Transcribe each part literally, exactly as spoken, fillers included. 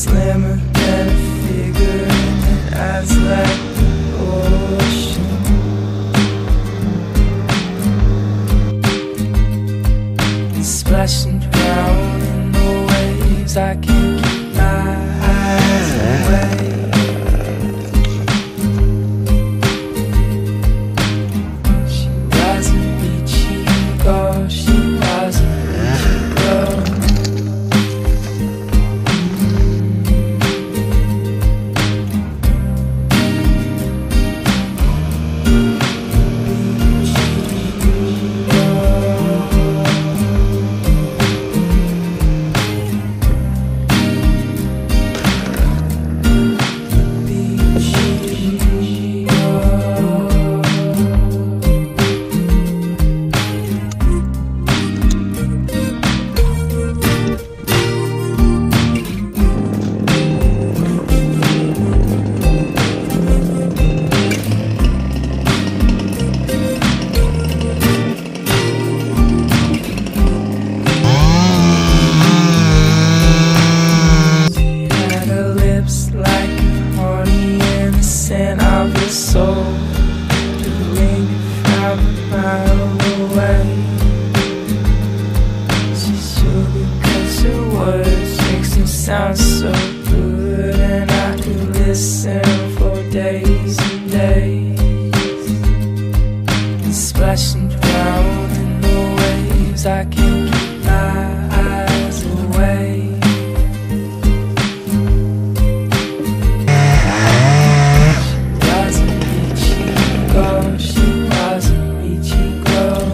slimmer than a figure in an eyes like the ocean. And splashing drown in the waves, I can't keep my eyes away. She was a beachy girl, she was a beachy girl. Sounds so good, and I could listen for days and days. And splash and drown in the waves, I can't keep my eyes away. She was a beachy girl, she was a beachy girl.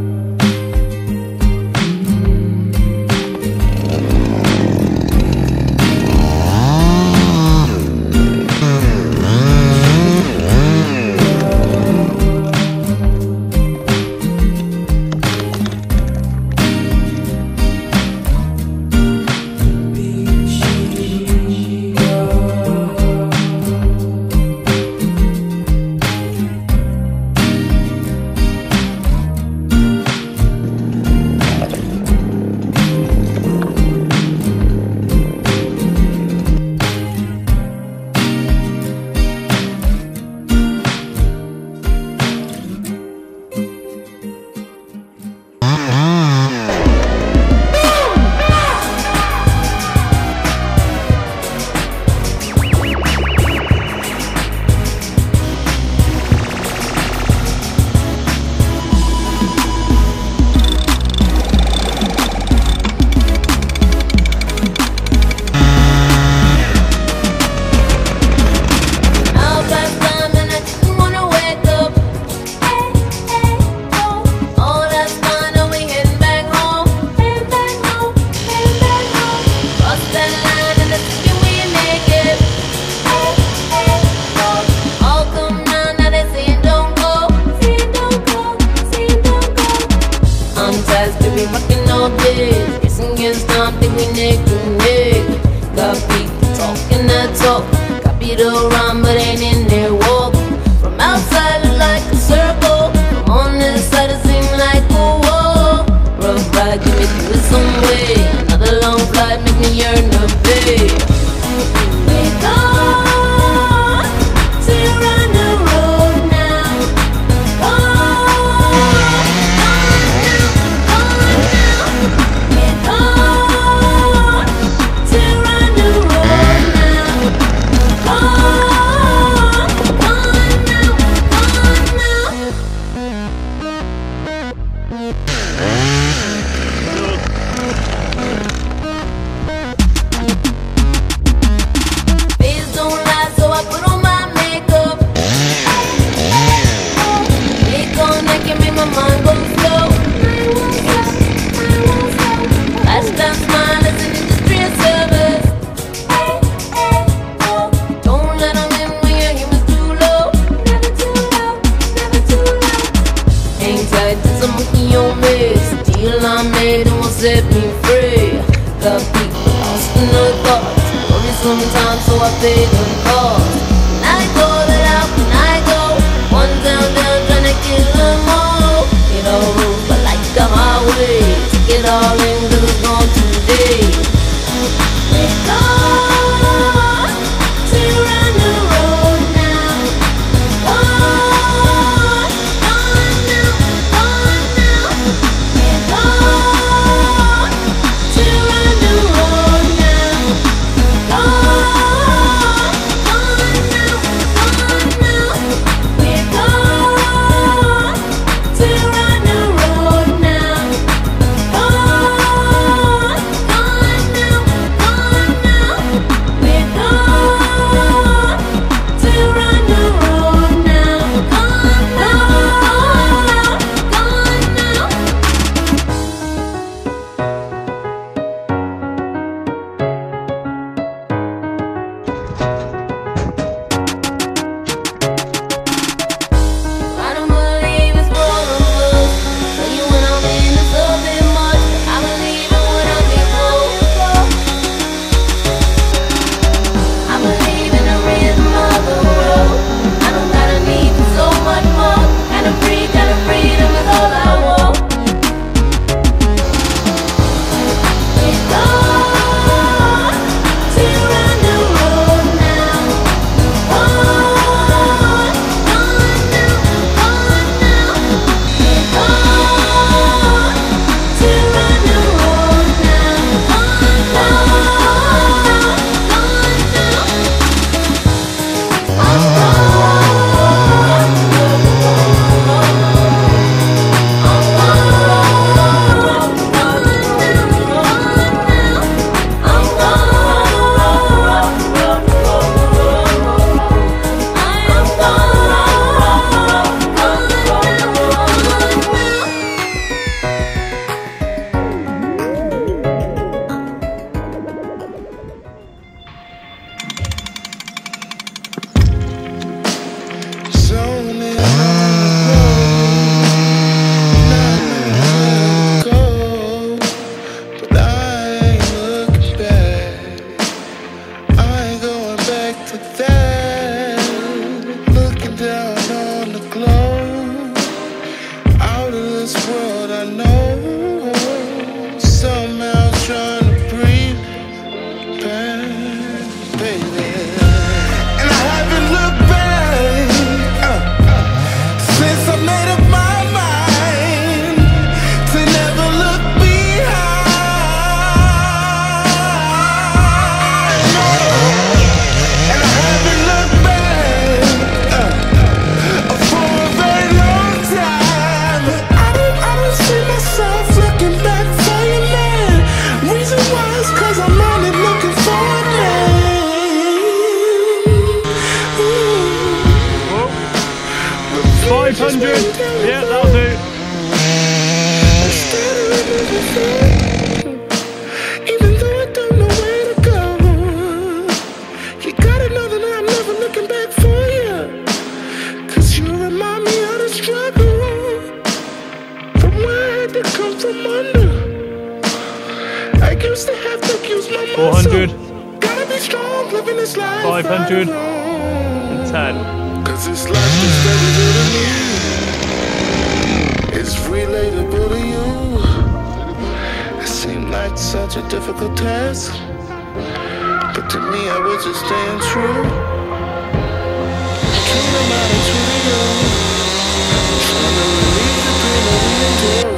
Sometimes, so I pay the cost. And I go that out when I go. One down, down, trying to kill them all. It all rules, but like the highway. Take it all in, cause it's gone today. We're gone. for that. Looking down on the globe, out of this world I know. Somehow trying to breathe back, baby. And I haven't looked back uh, since I made up my mind to never look behind. No. And I haven't looked back uh, for a very long time. I don't, I don't see myself looking back for you, man. Reason why is cause I'm only looking for a man. five hundred. Yeah, that'll do. Even though I don't know where to go, you gotta know that I'm never looking back for you. Cause you remind me of the struggle, from where I had to come from under. I used to have to use my muscle. four hundred. Gotta be strong, living this life. five hundred. And ten. Cause this life is relatable to me. It's relatable to you. It seemed like such a difficult task, but to me I was just staying true. True no matter true to you. Trying to relieve the pain that we endure.